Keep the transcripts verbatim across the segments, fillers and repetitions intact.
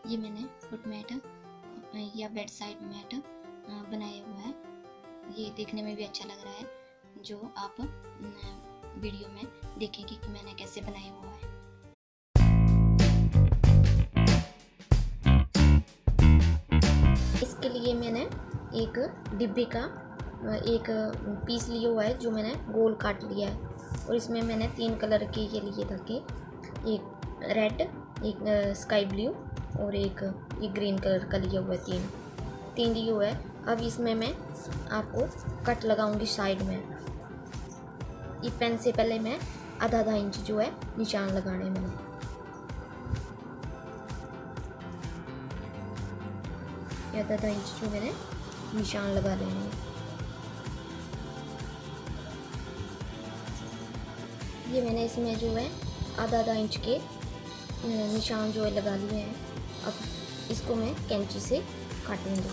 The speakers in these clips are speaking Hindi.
ये मैंने फुट मैट या बेड साइड मैट बनाया हुआ है। ये देखने में भी अच्छा लग रहा है, जो आप वीडियो में देखेंगे कि मैंने कैसे बनाया हुआ है। इसके लिए मैंने एक डिब्बे का एक पीस लिया हुआ है, जो मैंने गोल काट लिया है। और इसमें मैंने तीन कलर के ये लिए धागे, एक रेड, एक स्काई ब्लू और एक ये ग्रीन कलर का लिया हुआ है। तीन तीन लिए हुआ है। अब इसमें मैं आपको कट लगाऊंगी साइड में। ये पेन से पहले मैं आधा आधा इंच जो है निशान लगाने मैंने। आधा आधा इंच जो मैंने निशान लगा लेने हैं। ये मैंने इसमें जो है आधा आधा इंच के निशान जो है लगा लिए हैं। अब इसको मैं कैंची से काटूंगी।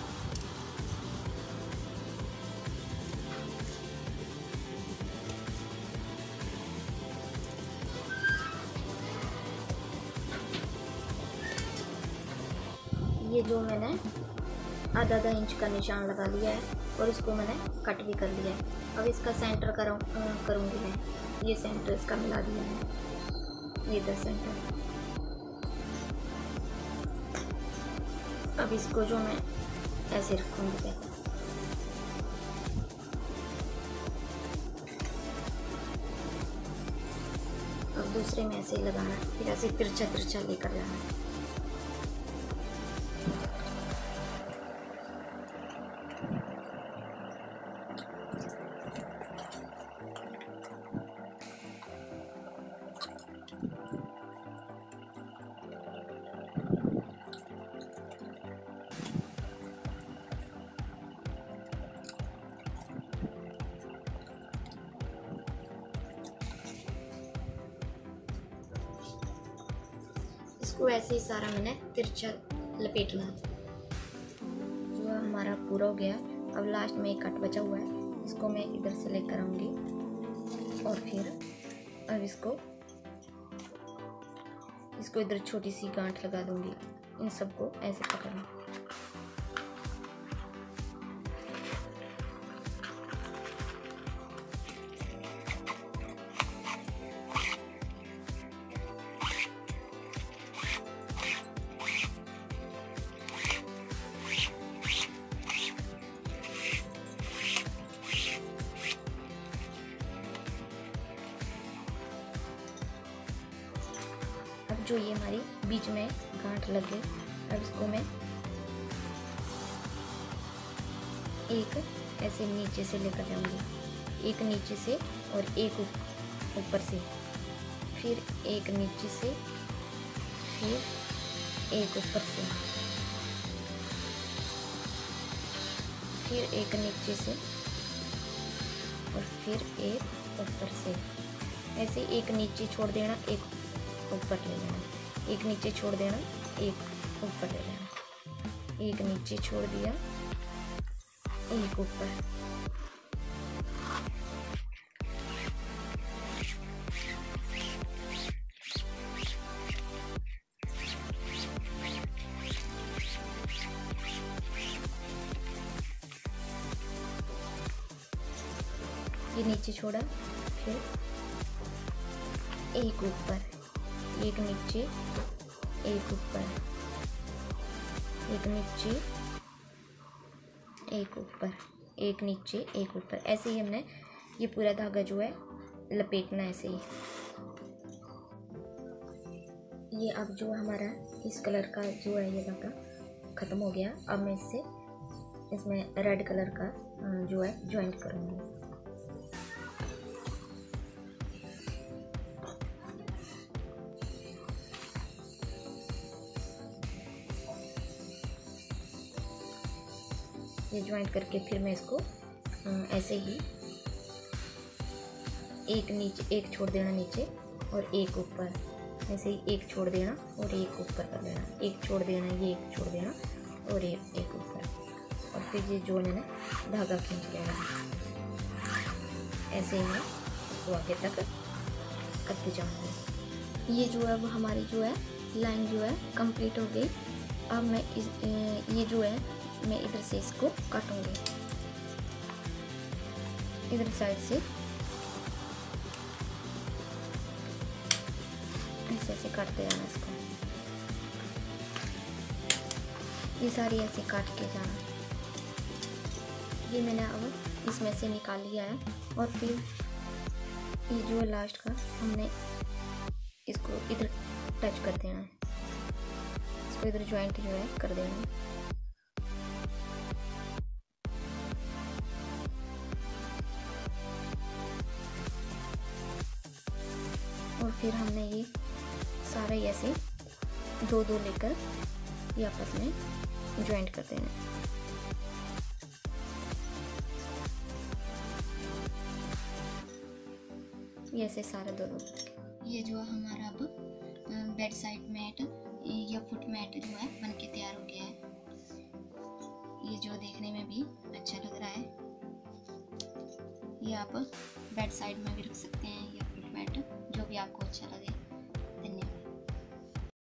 ये जो मैंने आधा आधा इंच का निशान लगा लिया है और इसको मैंने कट भी कर लिया है। अब इसका सेंटर करूँ करूँगी मैं। ये सेंटर इसका मिला दिया है, ये दस सेंटर। अब इसको जो मैं ऐसे रखूँगी पहले। अब दूसरे में ऐसे लगाना, फिर ऐसे तिरछा तिरछा लेकर जाना। इसको ऐसे ही सारा मैंने तिरछा लपेटना है। जो हमारा पूरा हो गया। अब लास्ट में एक कट बचा हुआ है, इसको मैं इधर से लेकर आऊंगी और फिर अब इसको इसको इधर छोटी सी गांठ लगा दूंगी। इन सबको ऐसे पकड़ना। अब जो ये हमारी बीच में गांठ लग गई, अब इसको मैं एक ऐसे नीचे से लेकर जाऊंगी। एक नीचे से और एक ऊपर से, फिर एक नीचे से, फिर एक ऊपर से, फिर एक नीचे से और फिर एक ऊपर से। ऐसे एक नीचे छोड़ देना, एक ऊपर ले लेना, एक नीचे छोड़ देना, एक ऊपर ले लेना, एक नीचे छोड़ दिया, एक ऊपर। ये नीचे छोड़ा, फिर एक ऊपर, एक नीचे, एक ऊपर, एक नीचे, एक ऊपर, एक नीचे, एक ऊपर। ऐसे ही हमने ये पूरा धागा जो है लपेटना है ऐसे ही। ये अब जो हमारा इस कलर का जो है ये धागा ख़त्म हो गया। अब मैं इससे इसमें रेड कलर का जो है ज्वाइंट करूँगी। ये ज्वाइंट करके फिर मैं इसको ऐसे ही एक नीचे एक छोड़ देना नीचे और एक ऊपर, ऐसे ही एक छोड़ देना और एक ऊपर कर देना, एक छोड़ देना, ये एक छोड़ देना और एक एक ऊपर। और फिर ये जो मैंने धागा खींच लिया है ऐसे ही मैं इसको आगे तक करते जाऊँगी। ये जो है वो हमारी जो है लाइन जो है कंप्लीट हो गई। अब मैं इस ये जो है मैं इधर से इसको काटूंगी, इधर साइड से ऐसे ऐसे काटते जाना इसको, ये सारी ऐसे काट के जाना। ये मैंने अब इसमें से निकाल लिया है। और फिर ये जो है लास्ट का हमने इसको इधर टच कर देना है, इसको इधर जॉइंट जो है कर देना है। और फिर हमने ये सारे ऐसे दो दो लेकर ये आपस में जॉइंट कर देना है। ये ऐसे सारे दो दो। ये जो हमारा अब बेड साइड मैट या फुट मैट जो है बनके तैयार हो गया है। ये जो देखने में भी अच्छा लग रहा है। ये आप बेड साइड में भी रख सकते हैं या फुट मैट, जो भी आपको अच्छा लगे।